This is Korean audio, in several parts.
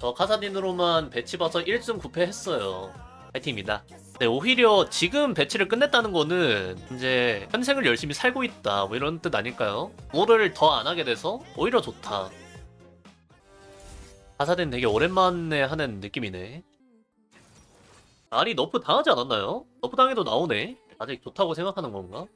저 카사딘으로만 배치 봐서 1승 9패 했어요. 파이팅입니다. 네, 오히려 지금 배치를 끝냈다는 거는 이제 현생을 열심히 살고 있다 뭐 이런 뜻 아닐까요? 뭐를 더 안 하게 돼서 오히려 좋다. 카사딘 되게 오랜만에 하는 느낌이네. 아니 너프 당하지 않았나요? 너프 당해도 나오네. 아직 좋다고 생각하는 건가?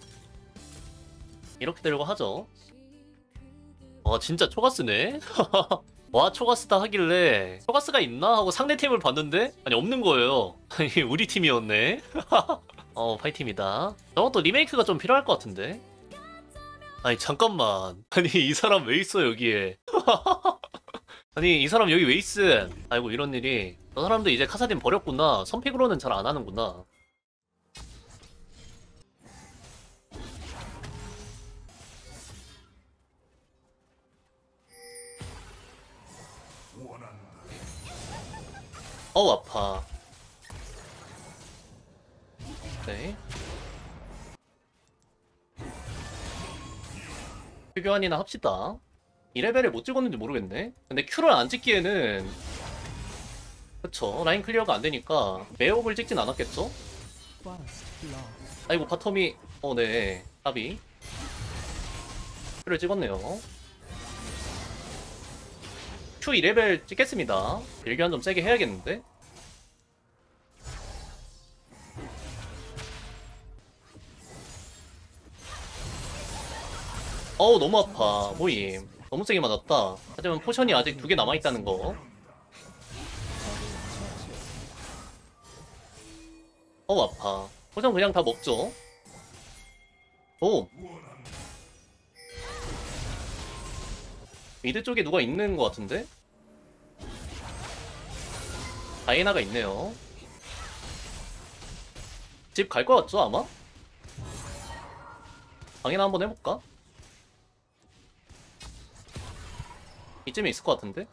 이렇게 되려고 하죠. 와 진짜 초가스네. 와 초가스다 하길래 초가스가 있나 하고 상대팀을 봤는데 아니 없는 거예요. 아니 우리 팀이었네. 파이팅입니다. 저것도 리메이크가 좀 필요할 것 같은데. 아니 잠깐만, 아니 이 사람 왜 있어 여기에. 아니 이 사람 여기 왜 있음. 아이고 이런 일이. 저 사람도 이제 카사딘 버렸구나. 선픽으로는 잘 안 하는구나. 어우 아파. 네. 교환이나 합시다. 2레벨을 못 찍었는지 모르겠네. 근데 Q를 안 찍기에는 그쵸, 라인 클리어가 안 되니까 매업을 찍진 않았겠죠? 아이고 바텀이 네 까비 Q를 찍었네요. Q 2레벨 찍겠습니다. 일교환 좀 세게 해야겠는데? 어우 너무 아파. 모임 너무 세게 맞았다. 하지만 포션이 아직 2개 남아있다는 거. 어우 아파. 포션 그냥 다 먹죠. 오, 미드 쪽에 누가 있는 것 같은데? 다이애나가 있네요. 집 갈 것 같죠 아마? 방해나 한번 해볼까? 이쯤에 있을 것 같은데?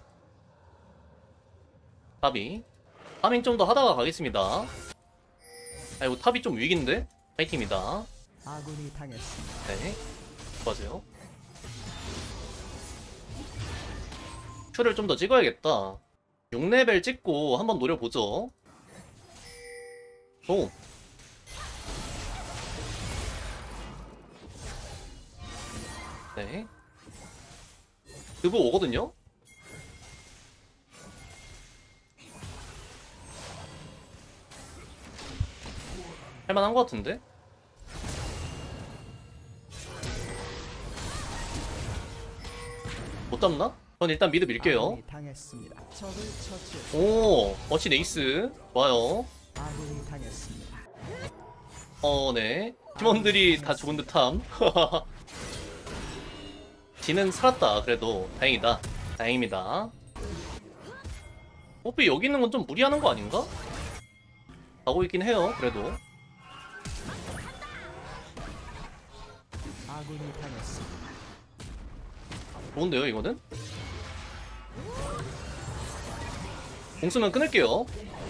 탑이 파밍 좀 더 하다가 가겠습니다. 아이고 탑이 좀 위기인데? 파이팅입니다. 아군이 당했습니다. 네, 수고하세요. 큐를 좀 더 찍어야겠다. 6레벨 찍고 한번 노려보죠. 오, 네, 그브 오거든요? 할만한 것 같은데? 못 잡나? 전 일단 미드 밀게요. 아군이 당했습니다. 적을 처치했습니다. 오, 어치 네이스 좋아요. 아군이 당했습니다. 네, 팀원들이 다 죽은 듯함. 지는 살았다. 그래도 다행이다. 다행입니다. 뽀삐 여기 있는 건 좀 무리하는 거 아닌가? 가고 있긴 해요. 그래도 아군이 당했습니다. 좋은데요 이거는? 공 쓰면 끊을게요.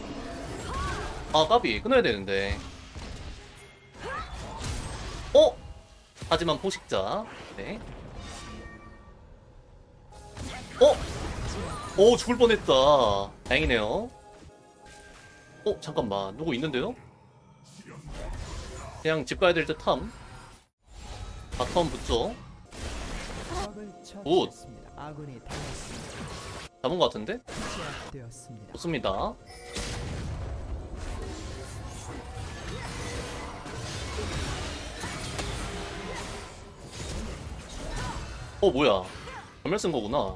아 까비 끊어야 되는데. 하지만 포식자. 네. 죽을 뻔했다. 다행이네요. 잠깐만 누구 있는데요? 그냥 집 가야 될 듯함. 바텀 붙죠. 적을 굿. 처치했습니다. 아군이 당했습니다. 잡은 것 같은데? 제압되었습니다. 좋습니다. 뭐야 전멸 쓴 거구나.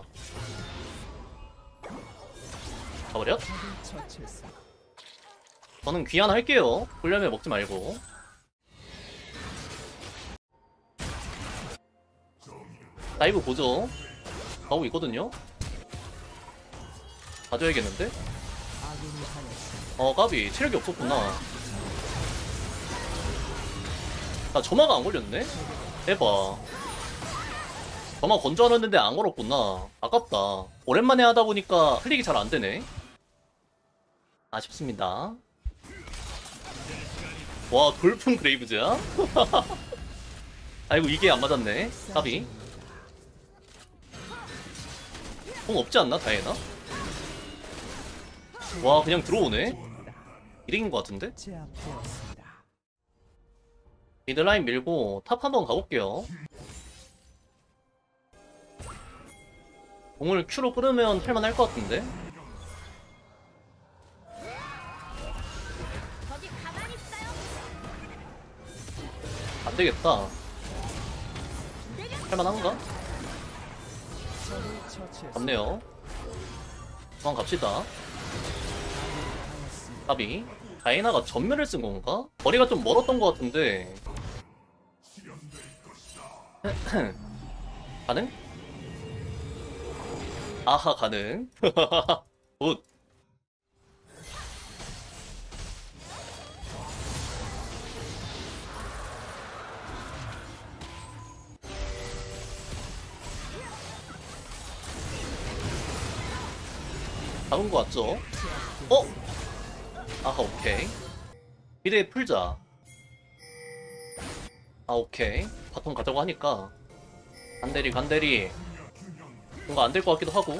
가버려? 적을 처치했습니다. 저는 귀환 할게요. 훈련에 먹지 말고. 다이브 보죠. 가고 있거든요. 가져야겠는데? 아군이 당했습니다. 까비 체력이 없었구나. 점화가 안 걸렸네? 대박. 점화 건조하는데 안 걸었구나. 아깝다. 오랜만에 하다 보니까 클릭이 잘 안 되네. 아쉽습니다. 와 돌풍 그레이브즈야? 아이고 이게 안 맞았네. 까비. 공 없지 않나 다이애나? 와 그냥 들어오네? 1인인 것 같은데? 제압되었습니다. 미드라인 밀고 탑 한번 가볼게요. 공을 Q로 끌으면 할만할 것 같은데? 안되겠다. 할만한가? 적을 처치했습니다. 맞네요. 그만 갑시다. 까비. 다이나가 전멸을 쓴 건가? 거리가 좀 멀었던 것 같은데. 가능? 아하, 가능. 굿. 잡은 거 같죠? 어? 아하, 오케이. 미래에 풀자. 아, 오케이. 바통 가자고 하니까. 간대리, 간대리. 뭔가 안 될 것 같기도 하고.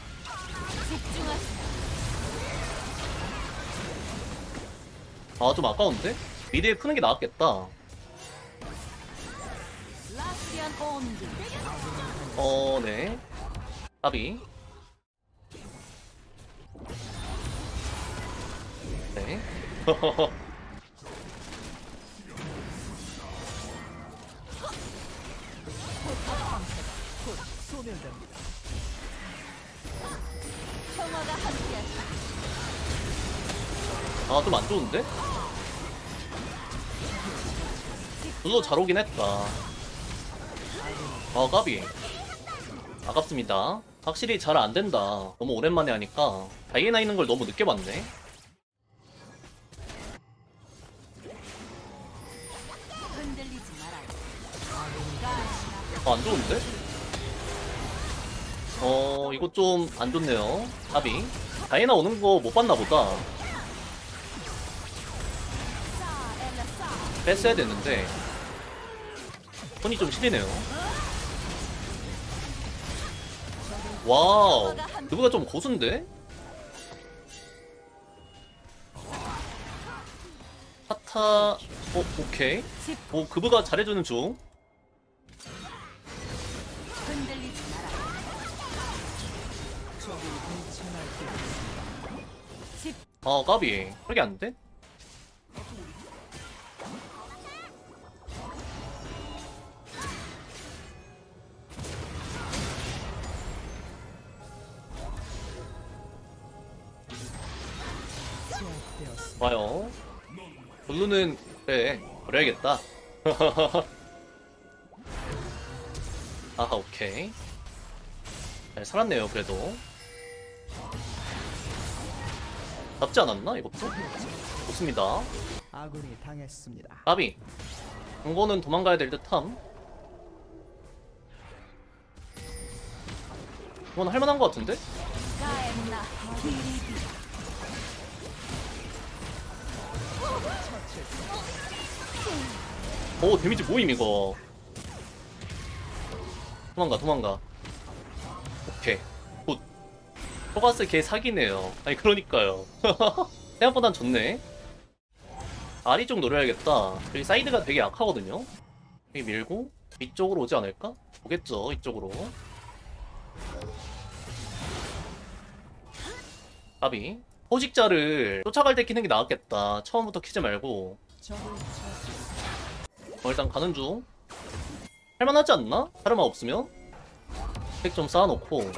아, 좀 아까운데? 미래에 푸는 게 나았겠다. 네. 까비. 네. 곧 소멸됩니다. 아, 좀 안 좋은데? 별로 잘 오긴 했다. 아, 까비. 아깝습니다. 확실히 잘 안 된다. 너무 오랜만에 하니까. 다이애나 있는 걸 너무 늦게 봤네. 안 좋은데? 이거 좀 안 좋네요. 까비. 다이애나 오는 거 못 봤나 보다. 뺐어야 됐는데. 손이 좀 시리네요. 와우. 그거가 좀 고수인데? 파타, 오케이. 그브가 잘해주는 중. 아, 까비. 그렇게 안 돼? 제압되었습니다. 와요. 블루는, 그래. 버려야겠다. 아하, 오케이. 잘 살았네요, 그래도. 잡지 않았나, 이것도? 좋습니다. 아군이 당했습니다. 까비. 이거는 도망가야 될 듯함. 이건 할만한 것 같은데? 오, 데미지 모임, 이거. 도망가. 오케이. 굿. 포가스 개 사기네요. 아니, 그러니까요. 생각보단 좋네. 아리 쪽 노려야겠다. 여기 사이드가 되게 약하거든요. 여기 밀고 이쪽으로 오지 않을까? 오겠죠, 이쪽으로. 까비. 포식자를 쫓아갈 때 키는 게 나았겠다. 처음부터 키지 말고. 적을 처치했습니다. 일단 가는 중. 할만하지 않나? 사르마 없으면? 팩 좀 쌓아놓고.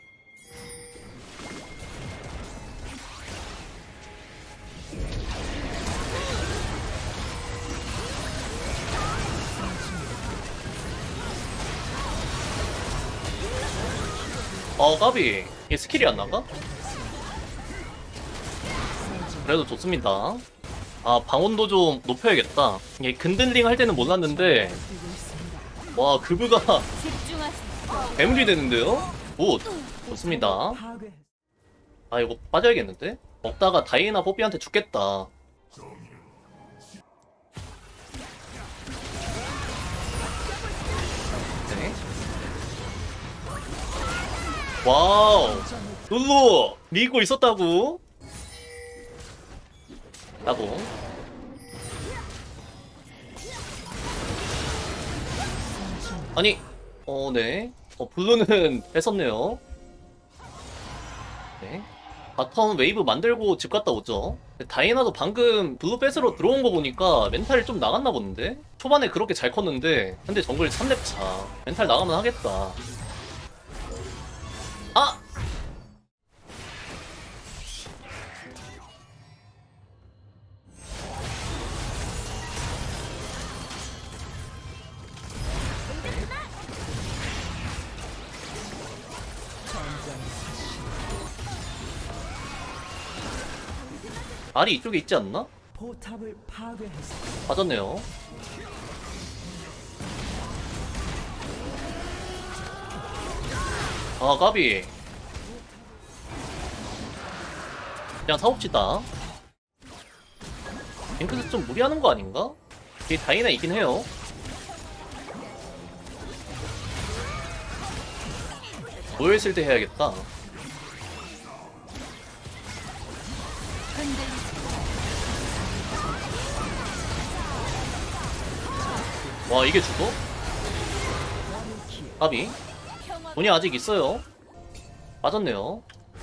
까비. 얘 스킬이 안 나가? 그래도 좋습니다. 아, 방온도 좀 높여야겠다. 이게 근들링 할 때는 몰랐는데, 와, 그브가 뱀물이 되는데요? 굿. 좋습니다. 파괴. 아, 이거 빠져야겠는데? 먹다가 다이애나 뽀삐한테 죽겠다. 네. 와우. 룰루! 믿고 있었다고? 나봉. 아니, 네. 블루는 뺏었네요. 네. 바텀 웨이브 만들고 집 갔다 오죠. 다이애나도 방금 블루 뺏으러 들어온 거 보니까 멘탈이 좀 나갔나 본데? 초반에 그렇게 잘 컸는데 현재 정글 3렙 차. 멘탈 나가면 하겠다. 아! 알이 이쪽에 있지 않나? 포탑을 파괴했습니다. 맞았네요. 아, 까비. 그냥 사옵시다. 잉크스 좀 무리하는 거 아닌가? 이게 다이나 있긴 해요. 모여있을 때 해야겠다. 와, 이게 죽어? 까비. 돈이 아직 있어요. 빠졌네요.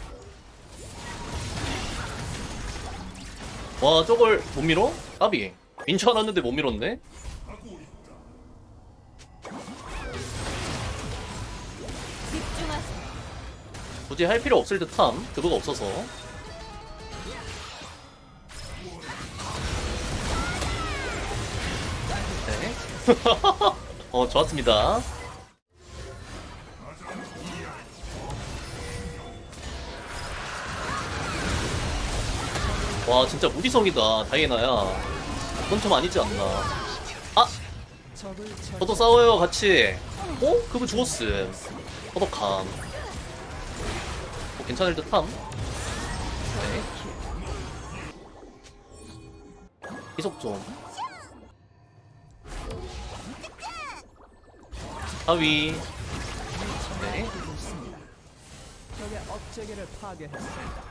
와, 저걸 못 밀어? 까비. 민초 않았는데 못 밀었네? 굳이 할 필요 없을 듯함. 그거가 없어서. 네. 좋았습니다. 와, 진짜 무리성이다, 다이애나야. 그건 좀 아니지 않나. 아! 저도 싸워요, 같이. 그분 죽었음. 허덕함. 괜찮을 듯함. 네. 희석 좀. 하위. 네. 적의 업체계를 파괴했습니다.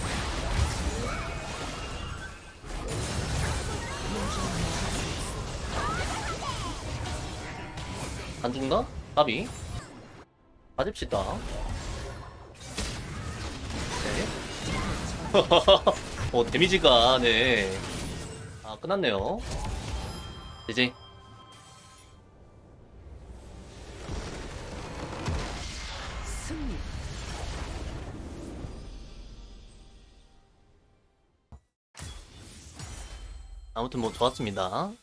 안 죽나? 까비. 맞읍시다. 네. 데미지가, 네. 아, 끝났네요. 이제. 승리. 아무튼 뭐 좋았습니다.